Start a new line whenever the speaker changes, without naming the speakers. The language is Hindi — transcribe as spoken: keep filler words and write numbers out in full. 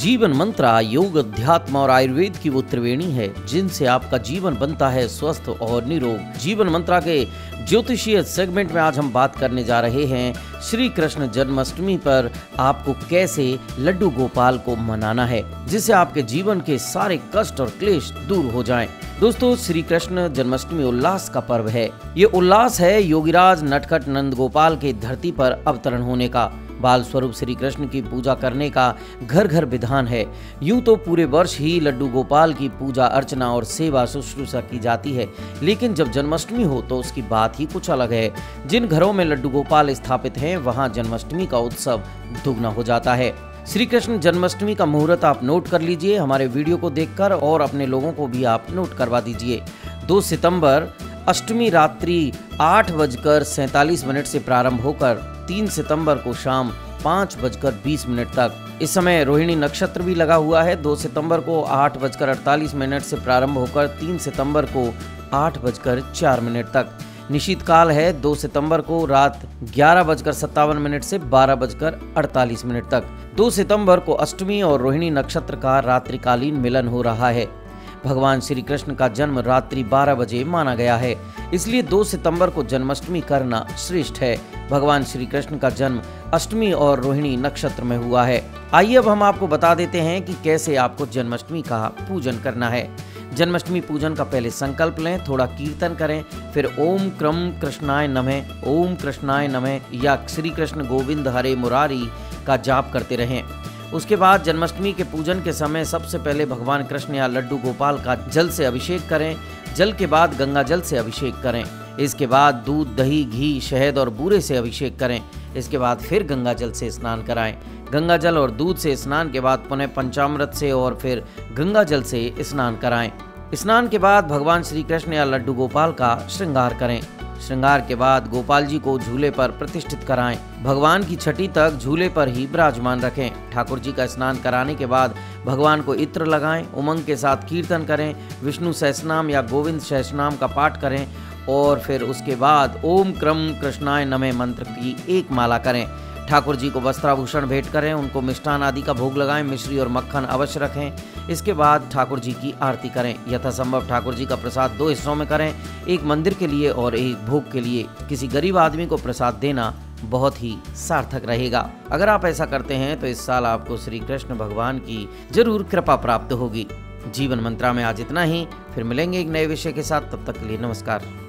जीवन मंत्रा योग, अध्यात्म और आयुर्वेद की वो त्रिवेणी है जिनसे आपका जीवन बनता है स्वस्थ और निरोग। जीवन मंत्रा के ज्योतिषीय सेगमेंट में आज हम बात करने जा रहे हैं श्री कृष्ण जन्माष्टमी पर आपको कैसे लड्डू गोपाल को मनाना है जिससे आपके जीवन के सारे कष्ट और क्लेश दूर हो जाएं। दोस्तों, श्री कृष्ण जन्माष्टमी उल्लास का पर्व है। ये उल्लास है योगीराज नटखट नंद गोपाल के धरती पर अवतरण होने का। बाल स्वरूप श्री कृष्ण की पूजा करने का घर घर विधान है। यूं तो पूरे वर्ष ही लड्डू गोपाल की पूजा अर्चना और सेवा शुश्रूषा की जाती है, लेकिन जब जन्माष्टमी हो तो उसकी बात ही कुछ अलग है। जिन घरों में लड्डू गोपाल स्थापित हैं, वहां जन्माष्टमी का उत्सव दुगना हो जाता है। श्री कृष्ण जन्माष्टमी का मुहूर्त आप नोट कर लीजिए हमारे वीडियो को देखकर, और अपने लोगों को भी आप नोट करवा दीजिए। दो सितंबर अष्टमी रात्रि आठ बजकर सैतालीस मिनट से प्रारंभ होकर तीन सितंबर को शाम पाँच बजकर बीस मिनट तक। इस समय रोहिणी नक्षत्र भी लगा हुआ है। दो सितंबर को आठ बजकर अड़तालीस मिनट से प्रारंभ होकर तीन सितंबर को आठ बजकर चार मिनट तक। निशीत काल है दो सितंबर को रात ग्यारह बजकर सत्तावन मिनट से बारह बजकर अड़तालीस मिनट तक। दो सितंबर को अष्टमी और रोहिणी नक्षत्र का रात्रिकालीन मिलन हो रहा है। भगवान श्री कृष्ण का जन्म रात्रि बारह बजे माना गया है, इसलिए दो सितंबर को जन्माष्टमी करना श्रेष्ठ है। भगवान श्री कृष्ण का जन्म अष्टमी और रोहिणी नक्षत्र में हुआ है। आइए अब हम आपको बता देते हैं कि कैसे आपको जन्माष्टमी का पूजन करना है। जन्माष्टमी पूजन का पहले संकल्प लें, थोड़ा कीर्तन करें, फिर ओम क्रम कृष्णाय नमः, ओम कृष्णाय नमः या श्री कृष्ण गोविंद हरे मुरारी का जाप करते रहें। उसके बाद जन्माष्टमी के पूजन के समय सबसे पहले भगवान कृष्ण या लड्डू गोपाल का जल से अभिषेक करें। जल के बाद गंगा जल से अभिषेक करें। इसके बाद दूध, दही, घी, शहद और बूरे से अभिषेक करें। इसके बाद फिर गंगा जल से स्नान कराएं। गंगा जल और दूध से स्नान के बाद पुनः पंचामृत से और फिर गंगा जल से स्नान कराएं। स्नान के बाद भगवान श्री कृष्ण या लड्डू गोपाल का श्रृंगार करें। श्रृंगार के बाद गोपाल जी को झूले पर प्रतिष्ठित कराएं। भगवान की छठी तक झूले पर ही विराजमान रखें। ठाकुर जी का स्नान कराने के बाद भगवान को इत्र लगाएं। उमंग के साथ कीर्तन करें। विष्णु सहस्रनाम या गोविंद सहस्रनाम का पाठ करें और फिर उसके बाद ओम क्रम कृष्णाय नमः मंत्र की एक माला करें। ठाकुर जी को वस्त्राभूषण भेंट करें। उनको मिष्ठान आदि का भोग लगाएं। मिश्री और मक्खन अवश्य रखें। इसके बाद ठाकुर जी की आरती करें। यथासंभव ठाकुर जी का प्रसाद दो हिस्सों में करें, एक मंदिर के लिए और एक भोग के लिए। किसी गरीब आदमी को प्रसाद देना बहुत ही सार्थक रहेगा। अगर आप ऐसा करते हैं तो इस साल आपको श्री कृष्ण भगवान की जरूर कृपा प्राप्त होगी। जीवन मंत्रा में आज इतना ही, फिर मिलेंगे एक नए विषय के साथ। तब तक के लिए नमस्कार।